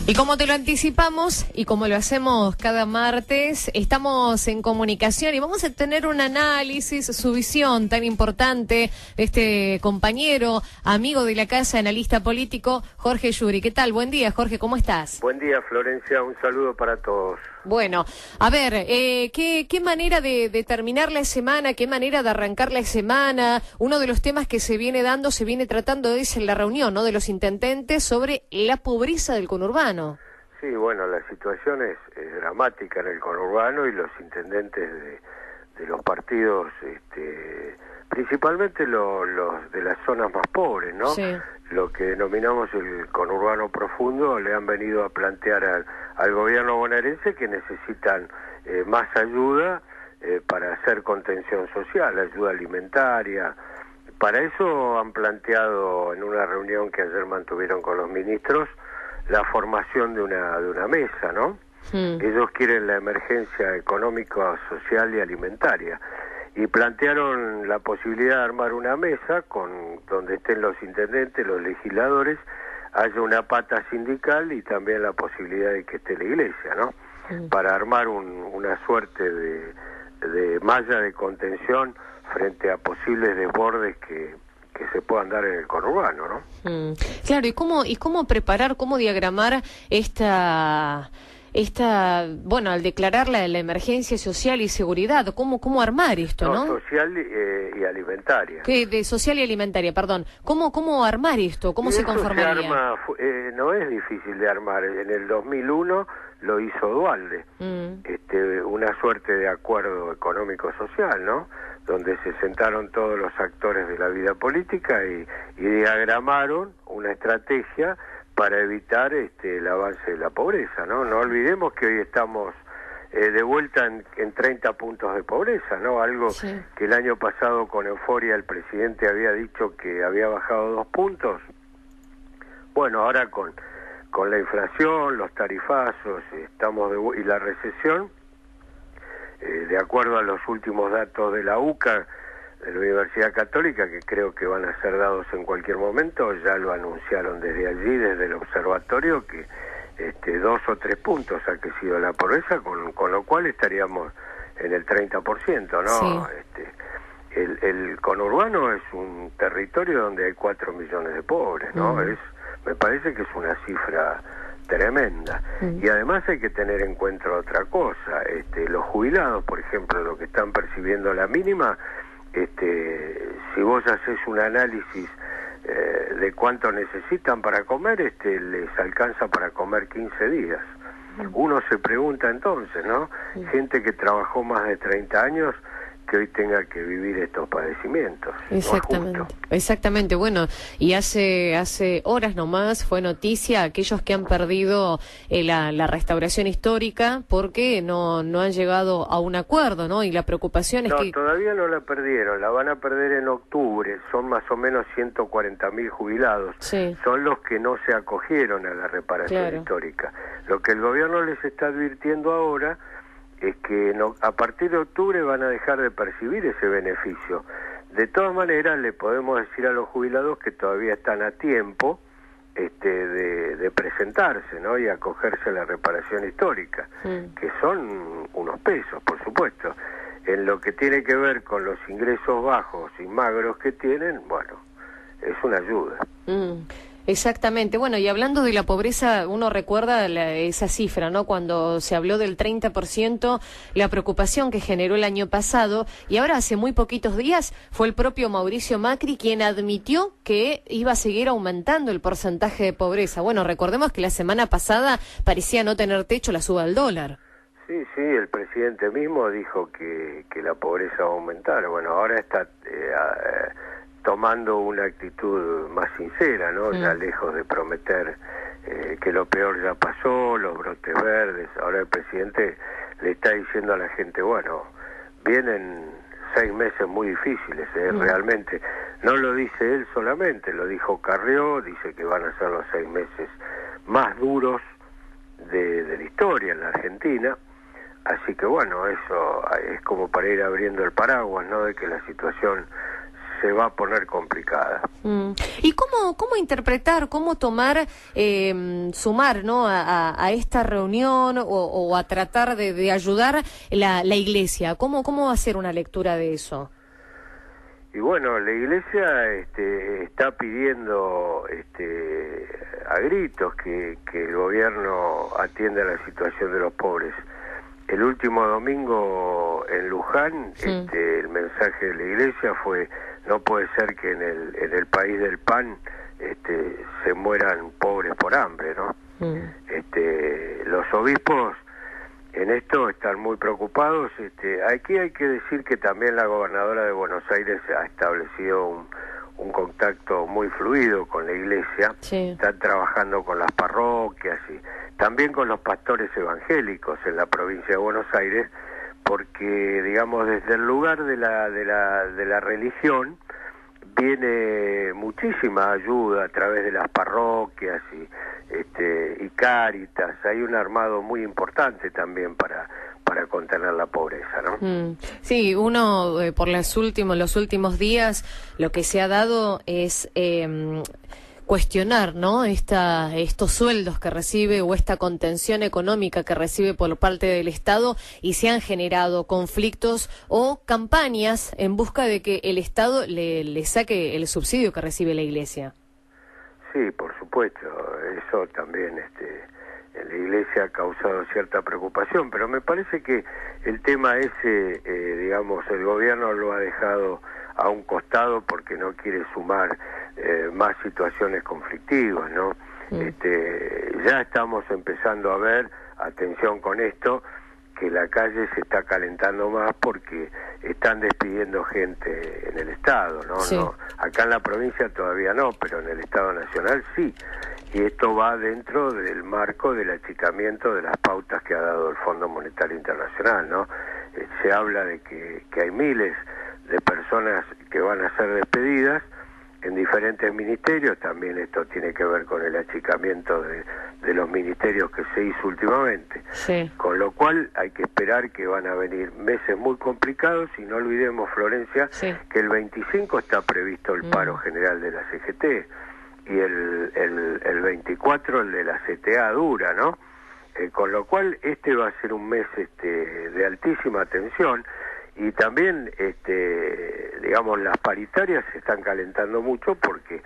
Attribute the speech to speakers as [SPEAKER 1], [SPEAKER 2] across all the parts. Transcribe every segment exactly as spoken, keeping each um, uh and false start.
[SPEAKER 1] Y como te lo anticipamos y como lo hacemos cada martes, estamos en comunicación y vamos a tener un análisis, su visión tan importante de este compañero, amigo de la casa, analista político, Jorge Yuri. ¿Qué tal? Buen día, Jorge, ¿cómo estás?
[SPEAKER 2] Buen día, Florencia, un saludo para todos.
[SPEAKER 1] Bueno, a ver, eh, ¿qué, qué manera de, de terminar la semana, qué manera de arrancar la semana? Uno de los temas que se viene dando, se viene tratando es en la reunión, ¿no?, de los intendentes sobre la pobreza del conurbano.
[SPEAKER 2] Sí, bueno, la situación es, es dramática en el conurbano y los intendentes de, de los partidos, este, principalmente lo, los de las zonas más pobres, ¿no?
[SPEAKER 1] Sí.
[SPEAKER 2] Lo que denominamos el conurbano profundo, le han venido a plantear al, al gobierno bonaerense que necesitan eh, más ayuda eh, para hacer contención social, ayuda alimentaria. Para eso han planteado en una reunión que ayer mantuvieron con los ministros la formación de una de una mesa, ¿no? Mm. Ellos quieren la emergencia económica, social y alimentaria. Y plantearon la posibilidad de armar una mesa con donde estén los intendentes, los legisladores, haya una pata sindical y también la posibilidad de que esté la iglesia, ¿no? Mm. Para armar un, una suerte de, de malla de contención frente a posibles desbordes que, que se puedan dar en el conurbano, ¿no?
[SPEAKER 1] Mm. Claro, ¿y cómo, y cómo preparar, cómo diagramar esta... Esta, bueno, al declarar la, la emergencia social y seguridad, ¿cómo, cómo armar esto, no?
[SPEAKER 2] no? Social y, eh, y alimentaria.
[SPEAKER 1] ¿Qué? De social y alimentaria, perdón. ¿Cómo, cómo armar esto? ¿Cómo se conformaría?
[SPEAKER 2] Se arma, eh, no es difícil de armar. En el dos mil uno lo hizo Duhalde, mm. este, una suerte de acuerdo económico-social, ¿no? Donde se sentaron todos los actores de la vida política y, y diagramaron una estrategia para evitar este, el avance de la pobreza, ¿no? No olvidemos que hoy estamos eh, de vuelta en, en treinta puntos de pobreza, ¿no? Algo sí. que el año pasado con euforia el presidente había dicho que había bajado dos puntos. Bueno, ahora con, con la inflación, los tarifazos estamos de, y la recesión, eh, de acuerdo a los últimos datos de la U C A, de la Universidad Católica, que creo que van a ser dados en cualquier momento, ya lo anunciaron desde allí, desde el observatorio, que este, dos o tres puntos ha crecido la pobreza, con, con lo cual estaríamos en el treinta por ciento, ¿no?
[SPEAKER 1] Sí.
[SPEAKER 2] Este, el, el conurbano es un territorio donde hay cuatro millones de pobres, ¿no? Mm. Es, me parece que es una cifra tremenda. Mm. Y además hay que tener en cuenta otra cosa, este, los jubilados, por ejemplo, lo que están percibiendo la mínima. Este, si vos haces un análisis eh, de cuánto necesitan para comer, este, les alcanza para comer quince días. Uno se pregunta entonces, ¿no? Gente que trabajó más de treinta años, que hoy tenga que vivir estos padecimientos.
[SPEAKER 1] Exactamente,
[SPEAKER 2] no es justo.
[SPEAKER 1] Exactamente. Bueno, y hace hace horas nomás fue noticia aquellos que han perdido eh, la, la restauración histórica porque no no han llegado a un acuerdo, ¿no? Y la preocupación es
[SPEAKER 2] no,
[SPEAKER 1] que...
[SPEAKER 2] No, todavía no la perdieron, la van a perder en octubre, son más o menos ciento cuarenta mil jubilados.
[SPEAKER 1] Sí.
[SPEAKER 2] Son los que no se acogieron a la reparación claro. histórica. Lo que el gobierno les está advirtiendo ahora es que no, a partir de octubre van a dejar de percibir ese beneficio. De todas maneras, le podemos decir a los jubilados que todavía están a tiempo este, de, de presentarse, ¿no? Y acogerse a la reparación histórica, mm. que son unos pesos, por supuesto. En lo que tiene que ver con los ingresos bajos y magros que tienen, bueno, es una ayuda.
[SPEAKER 1] Mm. Exactamente. Bueno, y hablando de la pobreza, uno recuerda la, esa cifra, ¿no? Cuando se habló del treinta por ciento, la preocupación que generó el año pasado, y ahora hace muy poquitos días fue el propio Mauricio Macri quien admitió que iba a seguir aumentando el porcentaje de pobreza. Bueno, recordemos que la semana pasada parecía no tener techo la suba del dólar.
[SPEAKER 2] Sí, sí, el presidente mismo dijo que, que la pobreza va a aumentar. Bueno, ahora está... Eh, eh, tomando una actitud más sincera, ¿no? Mm. Ya lejos de prometer eh, que lo peor ya pasó, los brotes verdes. Ahora el presidente le está diciendo a la gente, bueno, vienen seis meses muy difíciles, ¿eh? Mm. Realmente. No lo dice él solamente, lo dijo Carrió, dice que van a ser los seis meses más duros de, de la historia en la Argentina. Así que bueno, eso es como para ir abriendo el paraguas, ¿no? De que la situación se va a poner complicada.
[SPEAKER 1] Mm. ¿Y cómo, cómo interpretar, cómo tomar, eh, sumar, ¿no? a, a, a esta reunión o, o a tratar de, de ayudar la, la Iglesia? ¿Cómo, ¿Cómo hacer una lectura de eso?
[SPEAKER 2] Y bueno, la Iglesia este, está pidiendo este, a gritos que, que el gobierno atienda la situación de los pobres. El último domingo en Luján, sí. este, el mensaje de la Iglesia fue: no puede ser que en el, en el país del pan este, se mueran pobres por hambre, ¿no? Mm. Este, los obispos en esto están muy preocupados. Este, aquí hay que decir que también la gobernadora de Buenos Aires ha establecido un, un contacto muy fluido con la Iglesia. Sí. Están trabajando con las parroquias y también con los pastores evangélicos en la provincia de Buenos Aires, porque, digamos, desde el lugar de la de la de la religión viene muchísima ayuda a través de las parroquias y este y Cáritas. Hay un armado muy importante también para para contener la pobreza, ¿no?
[SPEAKER 1] Mm. Sí, uno eh, por los últimos los últimos días lo que se ha dado es eh, cuestionar, ¿no? Esta, estos sueldos que recibe o esta contención económica que recibe por parte del Estado, y se han generado conflictos o campañas en busca de que el Estado le, le saque el subsidio que recibe la Iglesia.
[SPEAKER 2] Sí, por supuesto, eso también este, en la Iglesia ha causado cierta preocupación, pero me parece que el tema ese, eh, digamos, el gobierno lo ha dejado a un costado porque no quiere sumar eh, más situaciones conflictivas, ¿no? Mm. Este, ya estamos empezando a ver, atención con esto, que la calle se está calentando más porque están despidiendo gente en el Estado, ¿no? Sí. No, acá en la provincia todavía no, pero en el Estado Nacional sí. Y esto va dentro del marco del achicamiento de las pautas que ha dado el Fondo Monetario Internacional, ¿no? Eh, se habla de que, que hay miles de personas que van a ser despedidas en diferentes ministerios. También esto tiene que ver con el achicamiento de, de los ministerios que se hizo últimamente. Sí. Con lo cual hay que esperar que van a venir meses muy complicados, y no olvidemos, Florencia, sí. que el veinticinco está previsto el paro mm. general de la C G T, y el, el, el veinticuatro el de la C T A dura, ¿no? Eh, con lo cual este va a ser un mes este, de altísima tensión. Y también, este, digamos, las paritarias se están calentando mucho porque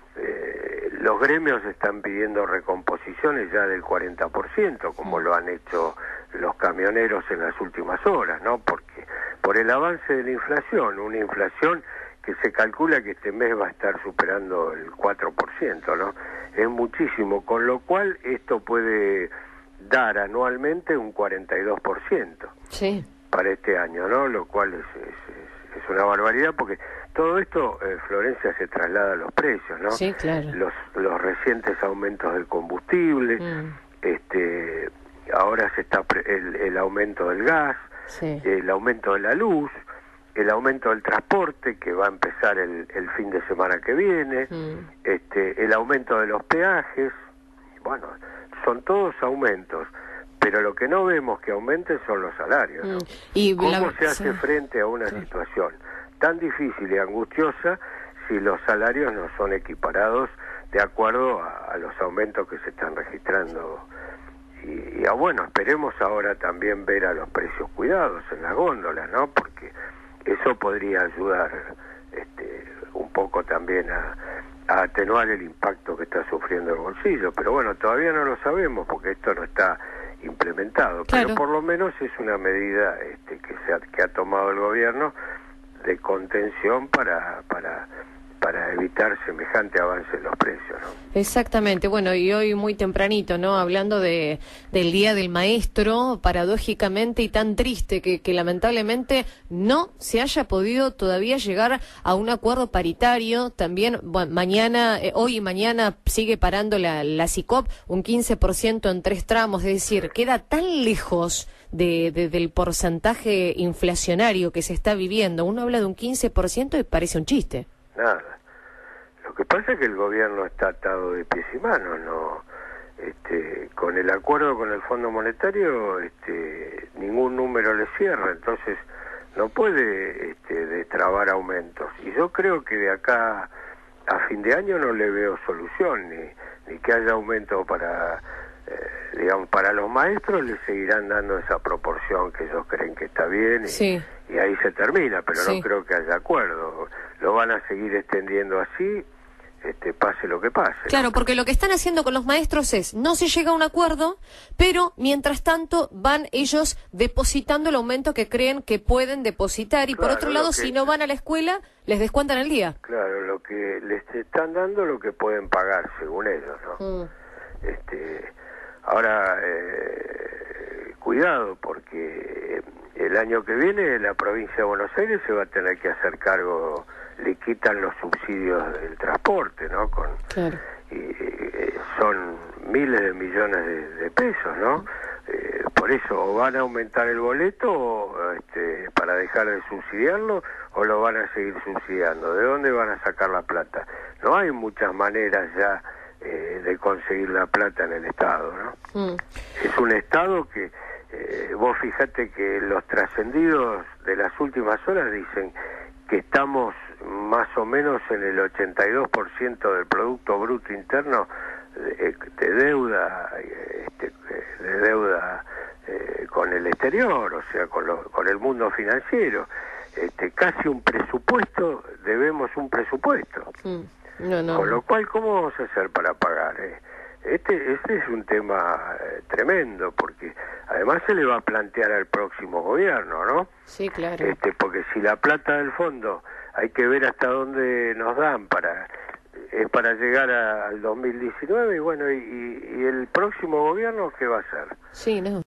[SPEAKER 2] eh, los gremios están pidiendo recomposiciones ya del cuarenta por ciento, como lo han hecho los camioneros en las últimas horas, ¿no? Porque por el avance de la inflación, una inflación que se calcula que este mes va a estar superando el cuatro por ciento, ¿no? Es muchísimo, con lo cual esto puede dar anualmente un cuarenta y dos por ciento. Sí. Para este año, ¿no? Lo cual es, es, es una barbaridad, porque todo esto, eh, Florencia, se traslada a los precios, ¿no?
[SPEAKER 1] Sí, claro.
[SPEAKER 2] Los, los recientes aumentos del combustible, mm. este, ahora se está pre el, el aumento del gas, sí. el aumento de la luz, el aumento del transporte, que va a empezar el, el fin de semana que viene, mm. este, el aumento de los peajes. Bueno, son todos aumentos. Pero lo que no vemos que aumenten son los salarios, ¿no? ¿Y ¿Cómo la... se hace sí. frente a una sí. situación tan difícil y angustiosa si los salarios no son equiparados de acuerdo a, a los aumentos que se están registrando? Y, y a, bueno, esperemos ahora también ver a los precios cuidados en las góndolas, ¿no? Porque eso podría ayudar este, un poco también a, a atenuar el impacto que está sufriendo el bolsillo. Pero bueno, todavía no lo sabemos porque esto no está implementado, claro. Pero por lo menos es una medida este, que se ha, que ha tomado el gobierno de contención para para para evitar semejante avance en los precios, ¿no?
[SPEAKER 1] Exactamente. Bueno, y hoy muy tempranito, ¿no? Hablando de del Día del Maestro, paradójicamente y tan triste que, que lamentablemente no se haya podido todavía llegar a un acuerdo paritario. También, bueno, mañana, eh, hoy y mañana sigue parando la, la SICOP, un quince por ciento en tres tramos, es decir, queda tan lejos de, de, del porcentaje inflacionario que se está viviendo. Uno habla de un quince por ciento y parece un chiste.
[SPEAKER 2] Nada. Lo que pasa es que el gobierno está atado de pies y manos, no, este, con el acuerdo con el Fondo Monetario, este, ningún número le cierra, entonces no puede este, destrabar aumentos. Y yo creo que de acá a fin de año no le veo solución, ni, ni que haya aumento para, eh, digamos, para los maestros les seguirán dando esa proporción que ellos creen que está bien y,
[SPEAKER 1] sí.
[SPEAKER 2] y ahí se termina, pero
[SPEAKER 1] sí.
[SPEAKER 2] no creo que haya acuerdo. Lo van a seguir extendiendo así, este, pase lo que pase.
[SPEAKER 1] Claro, porque lo que están haciendo con los maestros es, no se llega a un acuerdo, pero mientras tanto van ellos depositando el aumento que creen que pueden depositar y
[SPEAKER 2] Claro,
[SPEAKER 1] por otro lado,
[SPEAKER 2] que...
[SPEAKER 1] si no van a la escuela, les descuentan el día.
[SPEAKER 2] Claro, lo que les están dando lo que pueden pagar, según ellos, ¿no?
[SPEAKER 1] Mm.
[SPEAKER 2] Este, ahora, eh, cuidado, porque el año que viene la provincia de Buenos Aires se va a tener que hacer cargo, le quitan los subsidios del transporte, ¿no? Con,
[SPEAKER 1] claro.
[SPEAKER 2] y, eh, son miles de millones de, de pesos, ¿no? Eh, por eso, o van a aumentar el boleto o, este, para dejar de subsidiarlo, o lo van a seguir subsidiando. ¿De dónde van a sacar la plata? No hay muchas maneras ya eh, de conseguir la plata en el Estado, ¿no? Mm. Es un Estado que, eh, vos fijate que los trascendidos de las últimas horas dicen que estamos más o menos en el ochenta y dos por ciento del Producto Bruto Interno de, de deuda, este, de deuda eh, con el exterior, o sea, con, lo, con el mundo financiero. Este, casi un presupuesto, debemos un presupuesto. Mm, no, no. Con lo cual, ¿cómo vamos a hacer para pagar? Eh? Este, este es un tema eh, tremendo, porque además se le va a plantear al próximo gobierno, ¿no?
[SPEAKER 1] Sí, claro.
[SPEAKER 2] Este, porque si la plata del fondo hay que ver hasta dónde nos dan para es para llegar a, al dos mil diecinueve, y bueno, y, y el próximo gobierno, ¿qué va a hacer?
[SPEAKER 1] Sí, no.